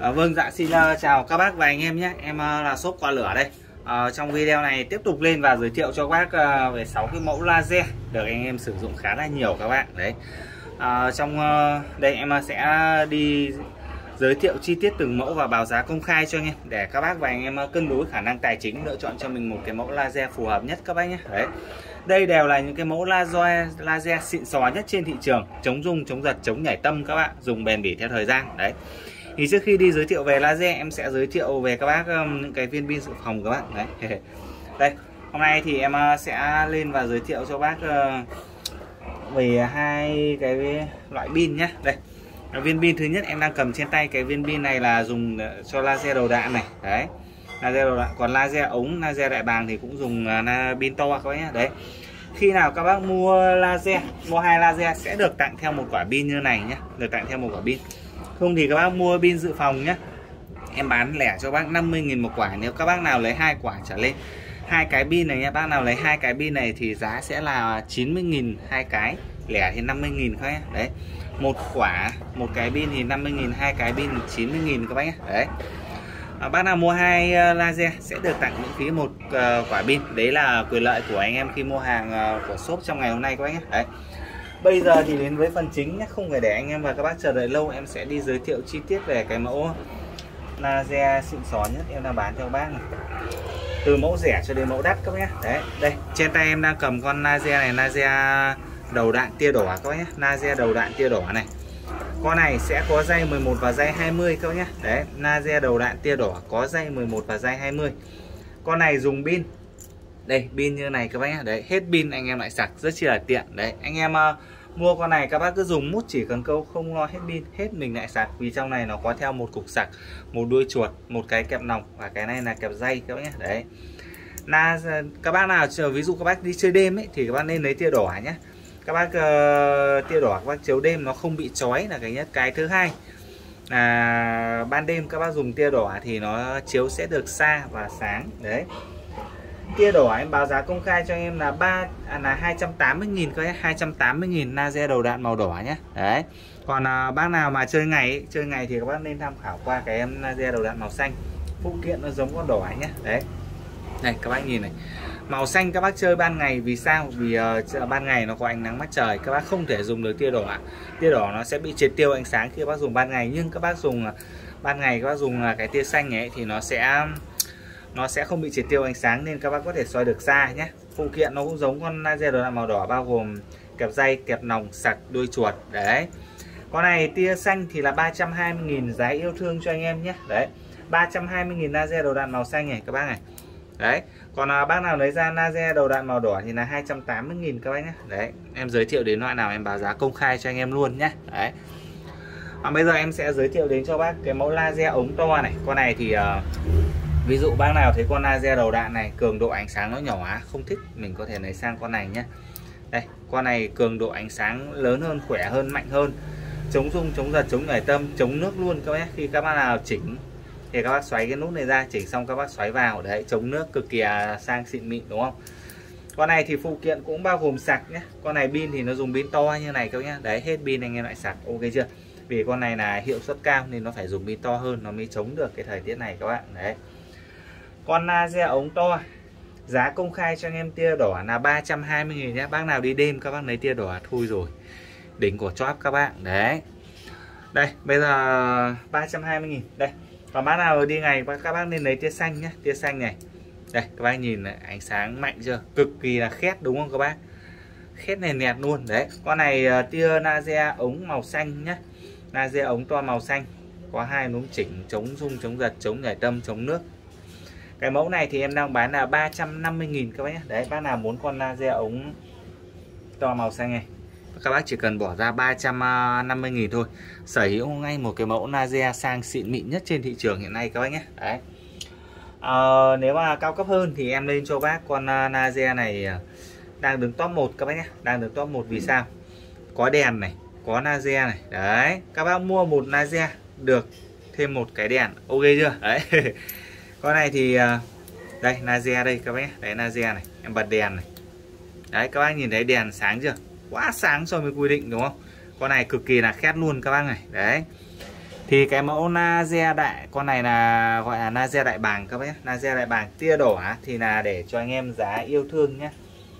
Vâng, dạ xin chào các bác và anh em nhé. Em là shop Quả Lửa đây. Trong video này tiếp tục lên và giới thiệu cho các bác về 6 cái mẫu laser được anh em sử dụng khá là nhiều các bạn. Đấy. Trong đây em sẽ đi giới thiệu chi tiết từng mẫu và báo giá công khai cho anh em để các bác và anh em cân đối khả năng tài chính, lựa chọn cho mình một cái mẫu laser phù hợp nhất các bác nhé. Đấy. Đây đều là những cái mẫu laser xịn sò nhất trên thị trường, chống rung, chống giật, chống nhảy tâm các bạn, dùng bền bỉ theo thời gian. Đấy. Thì trước khi đi giới thiệu về laser, em sẽ giới thiệu về các bác những cái viên pin dự phòng các bạn. Đấy. Đây, hôm nay thì em sẽ lên và giới thiệu cho bác về hai cái loại pin nhé. Đây, viên pin thứ nhất em đang cầm trên tay, cái viên pin này là dùng cho laser đầu đạn này. Đấy, laser đầu đạn. Còn laser ống, laser đại bàng thì cũng dùng pin to các bác nhé. Đấy, khi nào các bác mua laser, mua hai laser sẽ được tặng theo một quả pin như này nhé, được tặng theo một quả pin. Không thì các bác mua pin dự phòng nhé, em bán lẻ cho bác 50.000 một quả. Nếu các bác nào lấy 2 quả trở lên, hai cái pin này nhé, bác nào lấy hai cái pin này thì giá sẽ là 90.000 hai cái, lẻ thì 50.000 các bác. Đấy, một quả một cái pin thì 50.000, hai cái pin thì 90.000 các bác nhé. Đấy, bác nào mua hai laser sẽ được tặng miễn phí một quả pin. Đấy là quyền lợi của anh em khi mua hàng của shop trong ngày hôm nay các bác nhé. Đấy, bây giờ thì đến với phần chính nhé, không phải để anh em và các bác chờ đợi lâu, em sẽ đi giới thiệu chi tiết về cái mẫu laser xịn sò nhất em đang bán cho các bác này, từ mẫu rẻ cho đến mẫu đắt các bác nhé. Đấy, đây trên tay em đang cầm con laser này, laser đầu đạn tia đỏ các bác nhé, laser đầu đạn tia đỏ này. Con này sẽ có dây 11 và dây 20 các bác nhé. Đấy, laser đầu đạn tia đỏ có dây 11 và dây 20. Con này dùng pin, đây pin như này các bác nhé. Đấy, hết pin anh em lại sạc rất chi là tiện. Đấy, anh em mua con này các bác cứ dùng mút chỉ cần câu, không lo hết pin, hết mình lại sạc, vì trong này nó có theo một cục sạc, một đuôi chuột, một cái kẹp nòng và cái này là kẹp dây các bác nhé. Đấy, các bác nào ví dụ các bác đi chơi đêm ấy thì các bác nên lấy tia đỏ nhé. Các bác tia đỏ các bác chiếu đêm nó không bị chói là cái nhất. Cái thứ hai là ban đêm các bác dùng tia đỏ thì nó chiếu sẽ được xa và sáng. Đấy, tia đỏ em báo giá công khai cho em là 280.000 các bác, 280.000 laser đầu đạn màu đỏ nhé. Đấy, còn bác nào mà chơi ngày thì các bác nên tham khảo qua cái em laser đầu đạn màu xanh, phụ kiện nó giống con đỏ nhé. Đấy, này các bác nhìn này, màu xanh các bác chơi ban ngày, vì sao? Vì ban ngày nó có ánh nắng mặt trời, các bác không thể dùng được tia đỏ. Tia đỏ nó sẽ bị triệt tiêu ánh sáng khi các bác dùng ban ngày, nhưng các bác dùng ban ngày các bác dùng cái tia xanh ấy thì nó sẽ không bị triệt tiêu ánh sáng, nên các bác có thể soi được xa nhé. Phụ kiện nó cũng giống con laser đầu đạn màu đỏ, bao gồm kẹp dây, kẹp nòng, sạc, đuôi chuột. Đấy, con này tia xanh thì là 320.000, giá yêu thương cho anh em nhé. Đấy, 320.000 laser đầu đạn màu xanh này các bác này. Đấy, còn bác nào lấy ra laser đầu đạn màu đỏ thì là 280.000 các bác nhé. Đấy, em giới thiệu đến loại nào em báo giá công khai cho anh em luôn nhé. Đấy, bây giờ em sẽ giới thiệu đến cho bác cái mẫu laser ống to này. Con này thì ví dụ bác nào thấy con laser đầu đạn này cường độ ánh sáng nó nhỏ không thích, mình có thể lấy sang con này nhé. Đây, con này cường độ ánh sáng lớn hơn, khỏe hơn, mạnh hơn, chống rung, chống giật, chống nhảy tâm, chống nước luôn các bác. Khi các bác nào chỉnh thì các bác xoáy cái nút này ra, chỉnh xong các bác xoáy vào. Đấy, chống nước cực kỳ sang xịn mịn đúng không? Con này thì phụ kiện cũng bao gồm sạc nhé. Con này pin thì nó dùng pin to như này các bác nhé. Đấy, hết pin anh em lại sạc, ok chưa? Vì con này là hiệu suất cao nên nó phải dùng pin to hơn, nó mới chống được cái thời tiết này các bạn. Đấy, con laser ống to giá công khai cho anh em tia đỏ là 320.000 nhé. Bác nào đi đêm các bác lấy tia đỏ thôi rồi, đỉnh của chóp các bạn. Đấy, đây bây giờ 320.000 đây. Còn bác nào đi ngày các bác nên lấy tia xanh nhé. Tia xanh này, đây các bác nhìn này, ánh sáng mạnh chưa, cực kỳ là khét đúng không các bác, khét này nẹt luôn. Đấy, con này tia laser ống màu xanh nhé, laser ống to màu xanh, có hai núm chỉnh, chống rung, chống giật, chống nhảy tâm, chống nước. Cái mẫu này thì em đang bán là 350.000 các bác nhé. Đấy, bác nào muốn con laser ống to màu xanh này, các bác chỉ cần bỏ ra 350.000 thôi, sở hữu ngay một cái mẫu laser sang xịn mịn nhất trên thị trường hiện nay các bác nhé. Đấy, nếu mà cao cấp hơn thì em lên cho bác con laser này đang đứng top 1 các bác nhé, đang đứng top 1. Vì sao? Có đèn này, có laser này. Đấy, các bác mua một laser được thêm một cái đèn, ok chưa? Đấy, con này thì đây laser đây các bác nhé. Đấy, laser này, em bật đèn này. Đấy, các bác nhìn thấy đèn sáng chưa? Quá sáng so với quy định đúng không? Con này cực kỳ là khét luôn các bác này. Đấy, Thì cái mẫu laser đại, con này là gọi là laser đại bàng các bác nhé. Laser đại bàng tia đỏ thì là để cho anh em giá yêu thương nhé,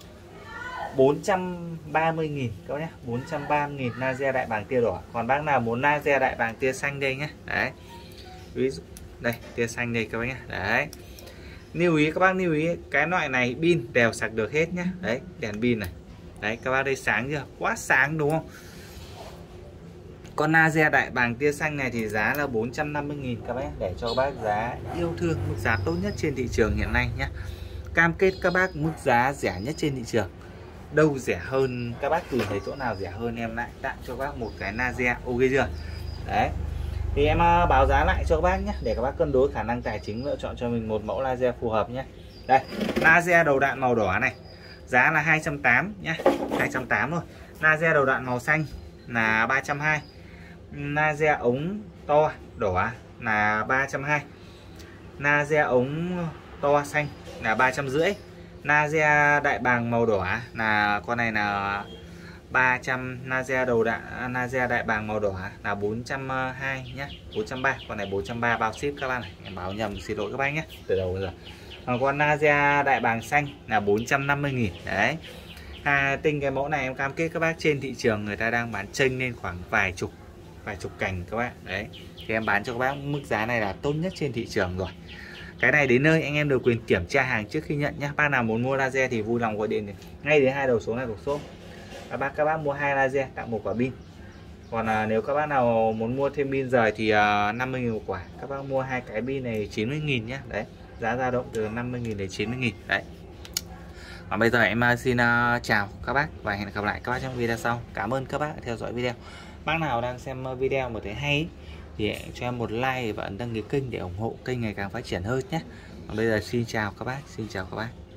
430.000 các bác nhé, 430.000 laser đại bàng tia đỏ. Còn bác nào muốn laser đại bàng tia xanh đây nhé. Đấy. Ví dụ đây, tia xanh đây các bác nhé. Đấy. Lưu ý các bác, lưu ý cái loại này pin đều sạc được hết nhé. Đấy, đèn pin này. Đấy các bác đây sáng chưa? Quá sáng đúng không? Con laser đại bàng tia xanh này thì giá là 450.000 các bác, để cho các bác giá yêu thương, mức giá tốt nhất trên thị trường hiện nay nhé. Cam kết các bác mức giá rẻ nhất trên thị trường. Đâu rẻ hơn, các bác tìm thấy chỗ nào rẻ hơn em lại tặng cho các bác một cái laser, ok chưa? Đấy. Thì em báo giá lại cho các bác nhé, để các bác cân đối khả năng tài chính, lựa chọn cho mình một mẫu laser phù hợp nhé. Đây, laser đầu đạn màu đỏ này, giá là 280 nhé, 280 thôi. Laser đầu đạn màu xanh là 320. Laser ống to đỏ là 320. Laser ống to xanh là 350. Laser đại bàng màu đỏ là con này là 300. Laser đầu đạn, laser đại bàng màu đỏ là 420 nhé, 430. Con này 430 bao ship các bạn này, em báo nhầm, xin lỗi các bác nhé từ đầu giờ. Còn con laser đại bàng xanh là 450.000. Đấy. Tinh cái mẫu này em cam kết các bác trên thị trường người ta đang bán chênh lên khoảng vài chục cành các bạn. Đấy. Thì em bán cho các bác mức giá này là tốt nhất trên thị trường rồi. Cái này đến nơi anh em được quyền kiểm tra hàng trước khi nhận nhé. Bác nào muốn mua laser thì vui lòng gọi điện ngay đến hai đầu số này của shop. Các bác mua 2 laser tặng một quả pin. Còn nếu các bác nào muốn mua thêm pin rời thì 50.000 một quả. Các bác mua 2 cái pin này 90.000 nhé. Đấy, giá dao động từ 50.000 đến 90.000. Đấy. Còn bây giờ em xin chào các bác và hẹn gặp lại các bác trong video sau. Cảm ơn các bác đã theo dõi video. Bác nào đang xem video mà thấy hay thì cho em một like và ấn đăng ký kênh để ủng hộ kênh ngày càng phát triển hơn nhé. Còn bây giờ xin chào các bác, xin chào các bác.